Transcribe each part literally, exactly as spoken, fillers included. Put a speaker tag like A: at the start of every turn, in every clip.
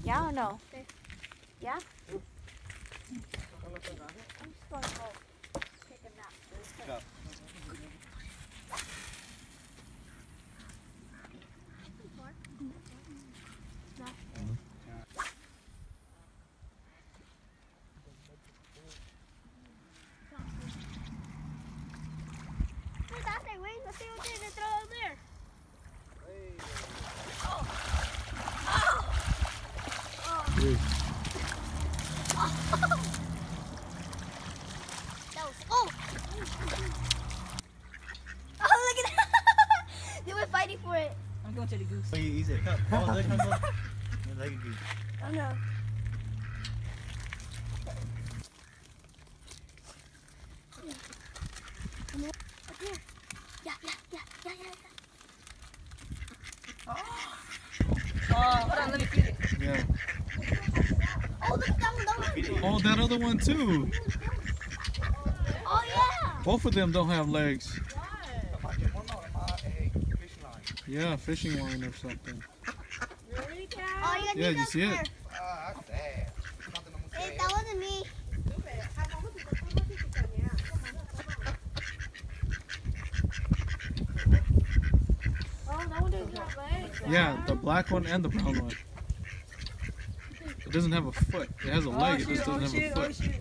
A: Yeah or no?
B: Okay.
A: Yeah? I'm just going to go take a nap.
C: Go.
B: Hey, that's their wings. Let's see what they're going to throw over there. That was, oh! Oh, look at that! They were fighting for it.
D: I'm going to the goose.
C: Oh, you easy. Come. Oh, there comes one. Like a goose.
B: Oh no. Up here. Yeah, yeah, yeah, yeah, yeah, yeah.
D: Oh, hold on, let me feed it.
C: Yeah.
B: Oh, look at that one, that one.
E: Oh, that other one too.
B: Oh, yeah.
E: Both of them don't have legs. Yeah, fishing line or something.
A: Really, Cat?
B: Oh, you got
E: Yeah,
B: these
E: you
B: up
E: see it?
B: there. Hey, that wasn't me.
A: Oh, that one doesn't have legs.
E: Yeah, the black one and the brown one. It doesn't have a foot. It has a leg, it
D: oh,
E: just
D: shoot, oh,
E: doesn't have
D: shoot,
E: a
D: oh,
E: foot.
D: shoot.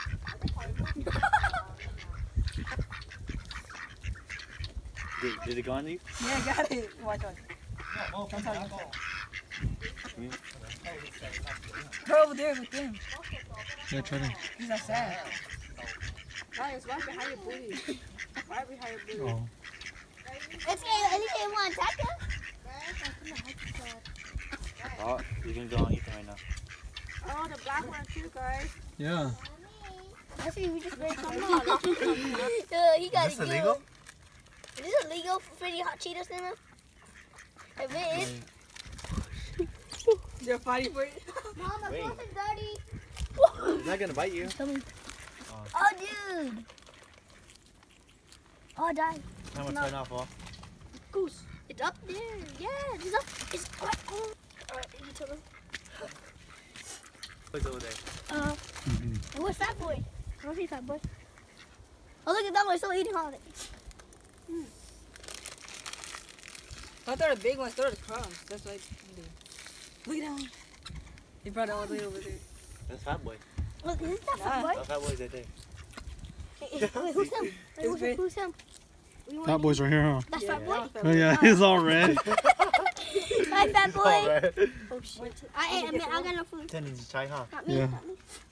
C: Did, did it go on you?
D: Yeah, I got it. Watch, watch.
C: Oh,
D: Come on.
C: Yeah.
D: Go over there with them.
E: Yeah, try to.
D: He's outside.
A: Guys, right behind your booty. Right behind your booty.
E: Oh.
B: Let's get, at least they want to attack us.
C: Oh, you can go on Ethan right now.
A: Oh, the black one too, guys.
E: Yeah.
B: Actually, we just made some more. Uh, he got
C: Is
B: it
C: this illegal?
B: Is this illegal for Freddy Hot Cheetos, Nana? If it is,
D: They're fighting for it.
B: Mom, my
C: Wait.
B: clothes are dirty.
C: It's not gonna bite you.
B: Oh, dude. Oh, I died.
C: I'm gonna turn off all.
B: Goose. It's up there. Yeah, it's up. It's right on. Alright, you tell them.
C: What's over there?
B: Uh, where's Fat Boy? I don't see Fat Boy. Oh, look at that one. It's still eating all of it.
D: I thought the big ones throw the crumbs. That's what they do. Look at that one. He brought it all the way over there.
C: That's Fat Boy.
B: Look, is that
D: Nah.
B: Fat Boy?
C: That Fat Boy's right there.
B: Hey, hey, wait, who's him? Wait,
D: It's
B: who's,
D: great.
B: who's him? We want
E: That
B: to-
E: boy's right here, huh?
B: That's
D: Yeah,
B: Fat Boy?
D: that
E: Oh yeah, he's all red.
B: Hi, Fat Boy.
C: Alright.
B: Oh, shit. I, I, I, mean, I got no food.
C: Ten is try, huh?
B: Not me,
E: Yeah.
B: not me.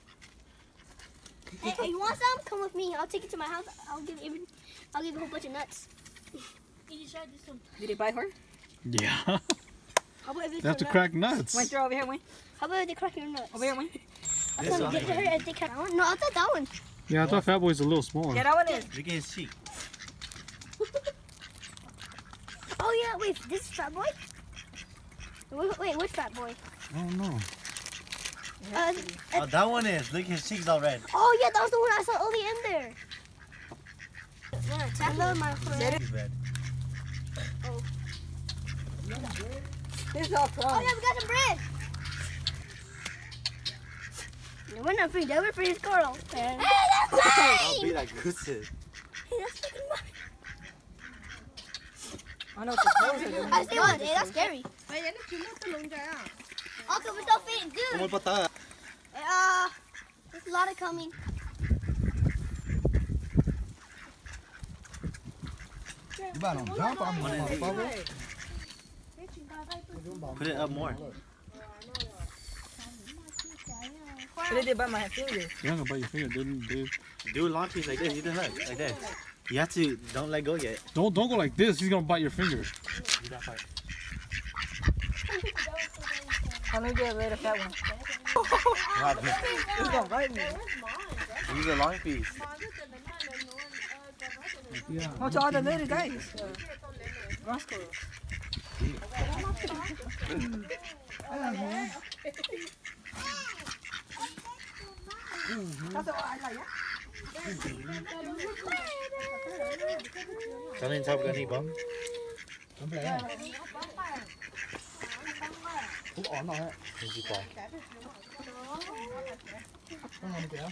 B: Hey, hey, you want some? Come with me. I'll take it to my house. I'll give you, I'll give you a whole bunch of nuts. You just tried this some.
D: Did they bite her?
E: Yeah.
B: How about if it's
E: They have to
B: your
E: crack
D: Wayne,
E: nuts.
D: throw over here, Wayne.
B: nuts? How about if they crack your nuts?
D: Over here, Wayne.
B: I
C: This
B: thought
C: one.
B: they did her and they crack that one. No, I thought that one.
E: Yeah, I thought Fat Boy's a little smaller.
D: Yeah, that one is.
C: Look at his cheek.
B: Oh yeah, wait, this is Fat Boy? Wait, wait which Fat Boy?
E: I don't know.
B: Uh,
C: Oh, that one is. Look, his cheek's all red.
B: oh yeah, that was the one I saw early in there. Yeah, I my friend.
C: He's red.
D: This is all
B: Oh
D: crumbs.
B: yeah, we got some bread. No, we're not free, though. We're free as squirrel. Hey, that's
C: How
B: mine!
C: big that goose is.
B: Hey, that's fucking mine.
D: I know what the clothes are doing.
B: I see one. Hey, that's scary. Okay, we're still feeding
C: Como
B: good.
C: patada.
B: Uh, there's a lot of coming.
F: You better don't jump on me, motherfucker.
C: Put it up more.
D: But they did bite my finger.
E: You're not gonna bite your finger, didn't dude?
C: Do a long piece like this. You didn't look. Like that. You have to. Don't let go yet.
E: Don't don't go like this. He's gonna bite your finger.
C: Do that part.
D: I'm gonna get rid of that one.
C: Wow,
D: It's gonna bite me.
C: use a long piece.
E: Yeah.
D: Watch all the little guys. Uh, Roscoe.
C: Something top gonna eat bum.
F: Don't play that. Cũng ổn rồi.
C: Cái gì bỏ?
F: Con này kìa.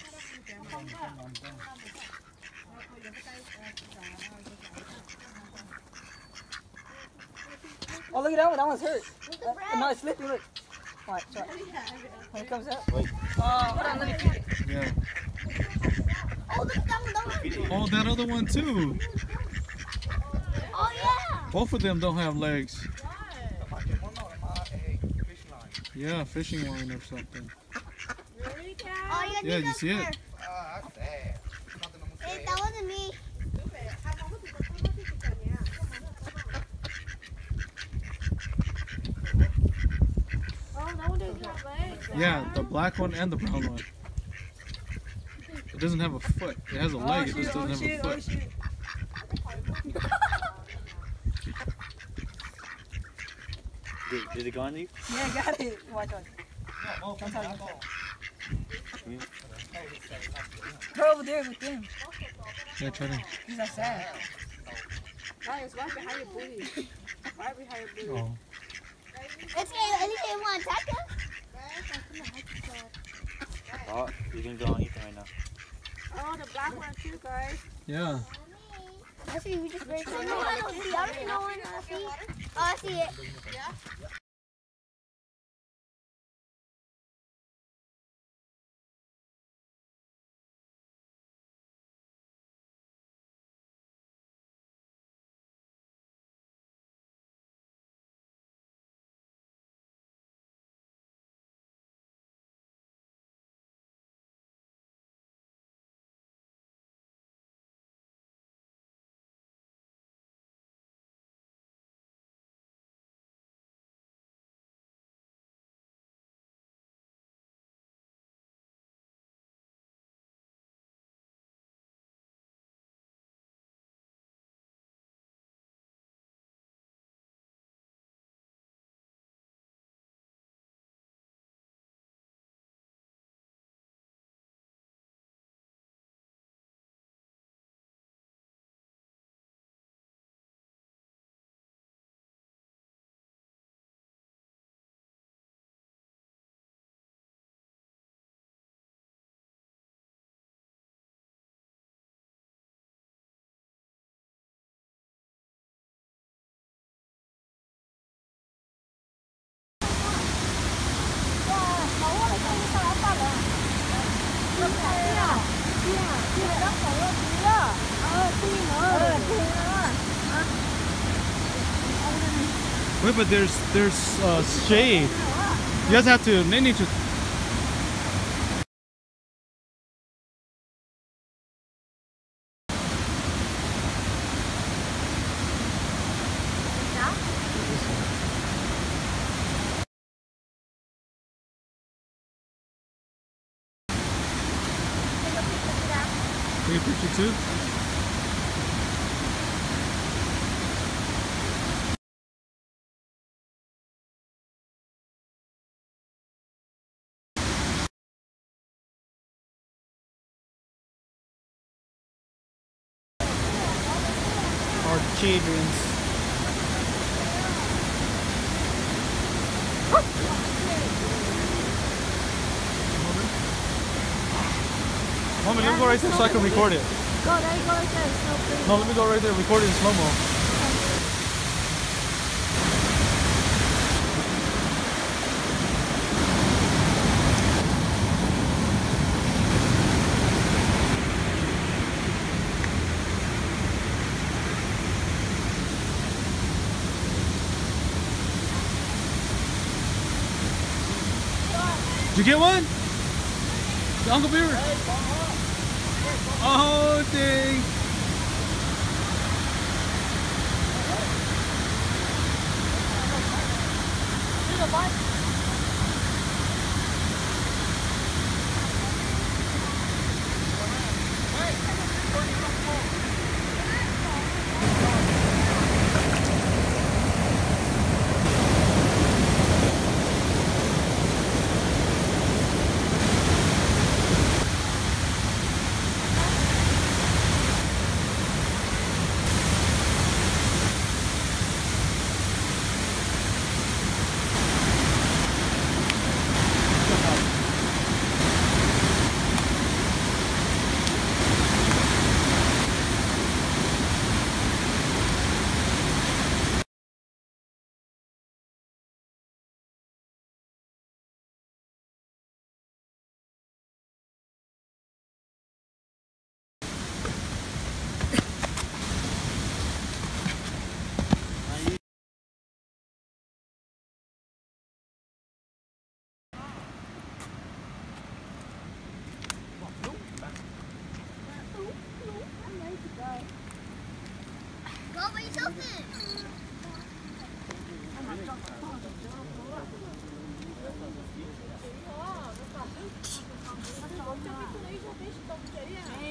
D: Oh, look at that one. That one's hurt. Uh, no, it's slipping. Look. Watch, watch. When it comes out.
C: Wait.
D: Oh, hold on. Let me feed it.
E: Yeah.
B: Oh, look, that one, that one.
E: Oh, that other one too.
B: Oh, yeah.
E: Both of them don't have legs. Yeah, fishing line or something.
B: Oh, yeah,
E: Yeah, you see it?
B: Hey, that wasn't me.
E: Yeah, the black one and the brown one. It doesn't have a foot. It has a
D: Oh,
E: leg, it
D: shit,
E: just
D: oh,
E: doesn't have
D: shit,
E: a
D: oh,
E: foot.
D: shit.
C: Did, did it go on you?
D: Yeah, I got it. Watch, watch. Go over there with them.
E: Yeah, try to.
D: He's outside.
A: Guys, right behind your booty. Right behind your booty.
E: Oh.
B: It's anything want to attack us?
C: Oh, you can go on Ethan right now.
A: Oh, the black one too, guys.
E: Yeah.
B: I see we just very I don't see. I don't know one. I see. Oh, I see it.
E: Wait, but there's there's uh, shade. You guys have to. They need to. Take a picture too. Our children's. Mommy, let me go right there so I can record it.
B: Go, there you go right there. It's so pretty.
E: No, let me go right there, record it in slow-mo. Did you get one? The Uncle Beaver? Oh, dang.
A: 어차피 또 이거 대신 너무 재리야.